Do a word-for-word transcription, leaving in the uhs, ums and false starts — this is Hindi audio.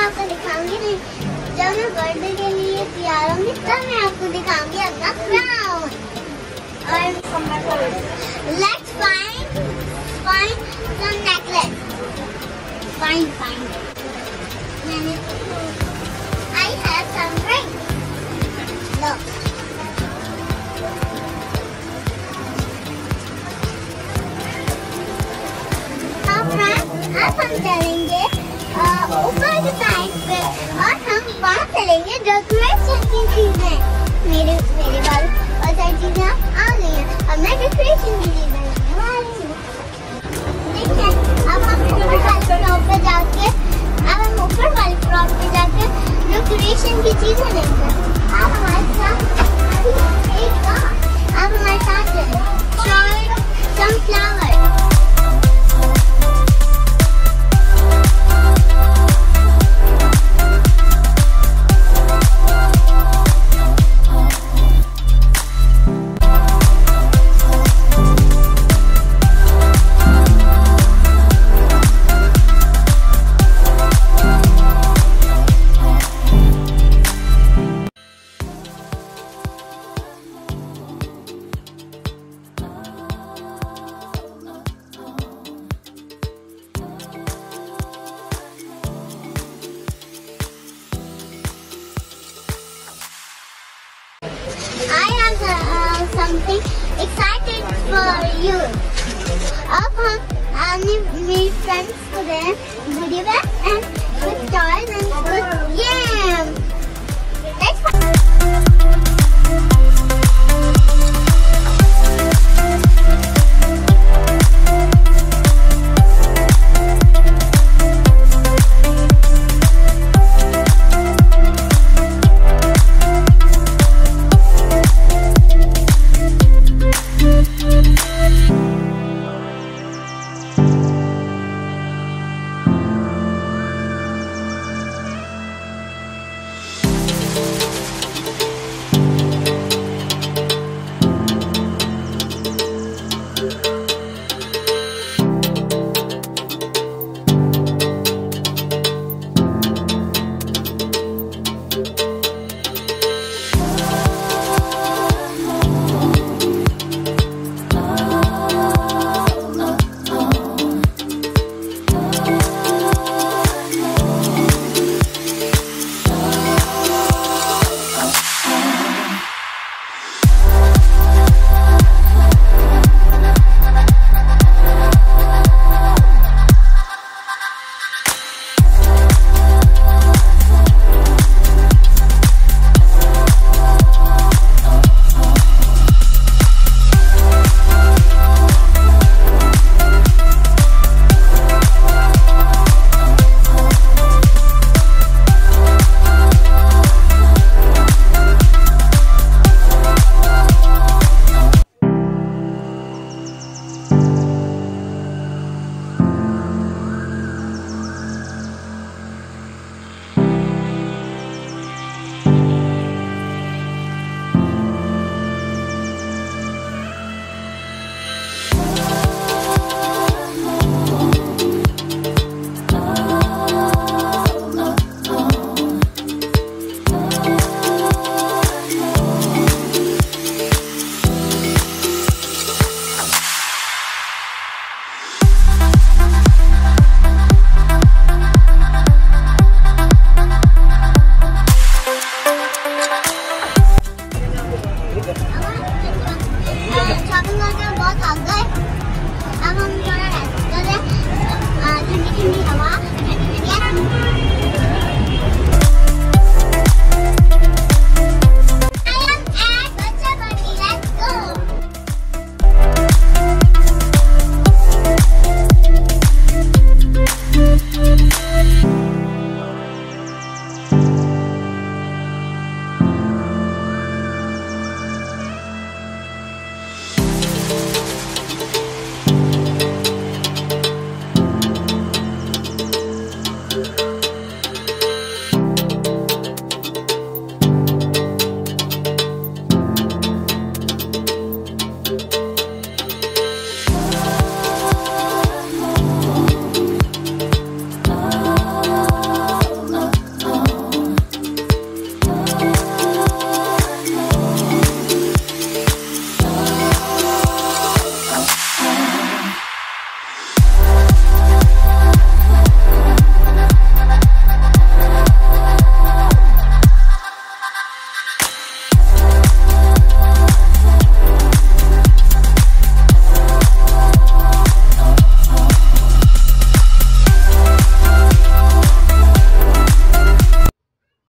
आपको दिखाऊंगी नहीं, जब मैं बर्थडे के लिए तैयार होंगी तब मैं आपको दिखाऊंगी अपना क्राउन। और let's find find some necklace. Find find मैंने I have some ring. Look अब हम चलेंगे ऊपर की साइड पे और हम वहाँ चलेंगे डेकोरेशन की चीजें। मेरे मेरे बाल और सारी चीजें आ गई हैं, अब मैं डेकोरेशन की चीजें लेने वाली हूँ। देखिए अब हम ऊपर वाले फ्लोर पे जाके अब हम ऊपर वाले फ्लोर पे जाके डेकोरेशन की चीजें लेंगे। अब हमारे साथ एक अब हमारे साथ चलें sunflower. Something excited for you. अब हम अपने मेरे फ्रेंड्स को दें goodie bag and with toys